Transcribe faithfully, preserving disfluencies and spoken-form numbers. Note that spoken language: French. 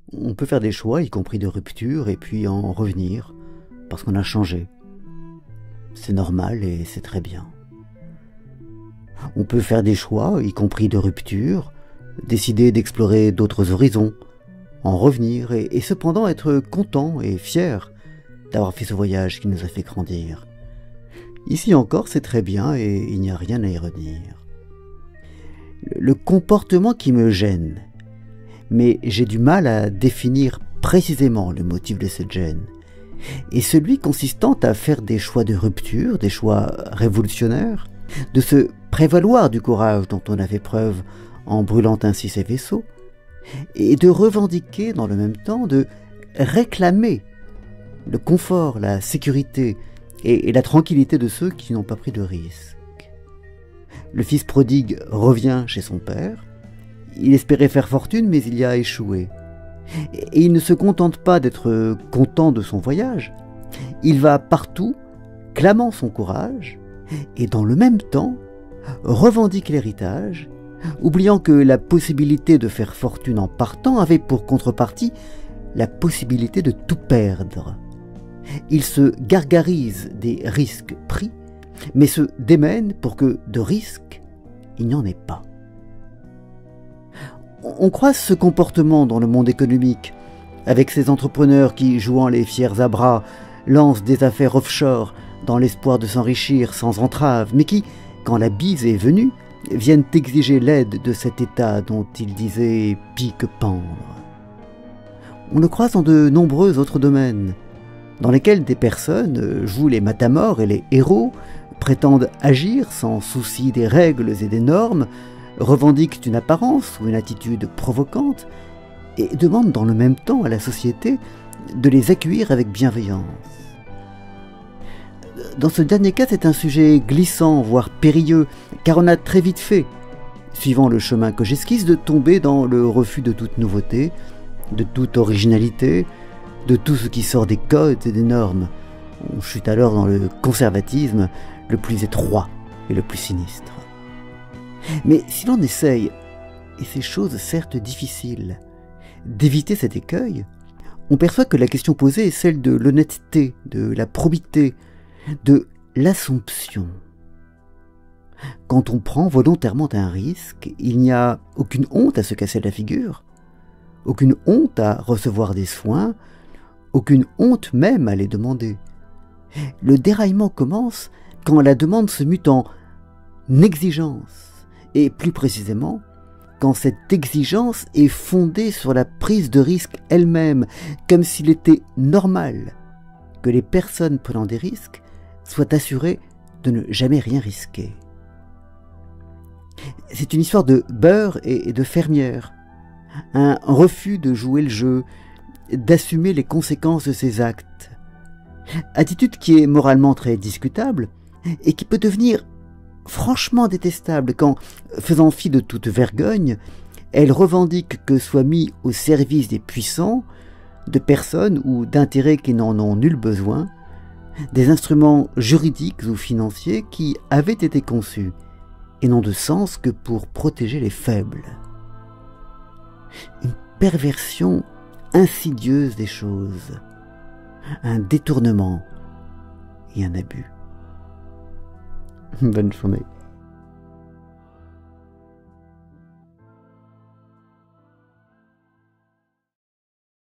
On peut faire des choix, y compris de rupture, et puis en revenir, parce qu'on a changé. C'est normal et c'est très bien. On peut faire des choix, y compris de rupture, décider d'explorer d'autres horizons, en revenir, et, et cependant être content et fier d'avoir fait ce voyage qui nous a fait grandir. Ici encore, c'est très bien et il n'y a rien à y redire. Le comportement qui me gêne, mais j'ai du mal à définir précisément le motif de cette gêne, est celui consistant à faire des choix de rupture, des choix révolutionnaires, de se prévaloir du courage dont on a fait preuve en brûlant ainsi ses vaisseaux, et de revendiquer dans le même temps, de réclamer le confort, la sécurité et, et la tranquillité de ceux qui n'ont pas pris de risque. Le fils prodigue revient chez son père. Il espérait faire fortune, mais il y a échoué. Et il ne se contente pas d'être content de son voyage. Il va partout, clamant son courage, et dans le même temps, revendique l'héritage, oubliant que la possibilité de faire fortune en partant avait pour contrepartie la possibilité de tout perdre. Il se gargarise des risques pris, mais se démène pour que de risques, il n'y en ait pas. On croise ce comportement dans le monde économique, avec ces entrepreneurs qui, jouant les fiers à bras, lancent des affaires offshore dans l'espoir de s'enrichir sans entrave, mais qui, quand la bise est venue, viennent exiger l'aide de cet État dont ils disaient pique-pendre. On le croise dans de nombreux autres domaines, dans lesquels des personnes jouent les matamores et les héros, prétendent agir sans souci des règles et des normes, revendiquent une apparence ou une attitude provocante et demandent dans le même temps à la société de les accueillir avec bienveillance. Dans ce dernier cas, c'est un sujet glissant, voire périlleux, car on a très vite fait, suivant le chemin que j'esquisse, de tomber dans le refus de toute nouveauté, de toute originalité, de tout ce qui sort des codes et des normes. On chute alors dans le conservatisme le plus étroit et le plus sinistre. Mais si l'on essaye, et c'est chose certes difficile, d'éviter cet écueil, on perçoit que la question posée est celle de l'honnêteté, de la probité, de l'assomption. Quand on prend volontairement un risque, il n'y a aucune honte à se casser la figure, aucune honte à recevoir des soins, aucune honte même à les demander. Le déraillement commence quand la demande se mute en exigence, et plus précisément, quand cette exigence est fondée sur la prise de risque elle-même, comme s'il était normal que les personnes prenant des risques soient assurées de ne jamais rien risquer. C'est une histoire de beurre et de fermière, un refus de jouer le jeu, d'assumer les conséquences de ses actes. Attitude qui est moralement très discutable et qui peut devenir franchement détestable quand, faisant fi de toute vergogne, elle revendique que soit mis au service des puissants, de personnes ou d'intérêts qui n'en ont nul besoin, des instruments juridiques ou financiers qui avaient été conçus et n'ont de sens que pour protéger les faibles. Une perversion insidieuse des choses, un détournement et un abus. Bonne journée.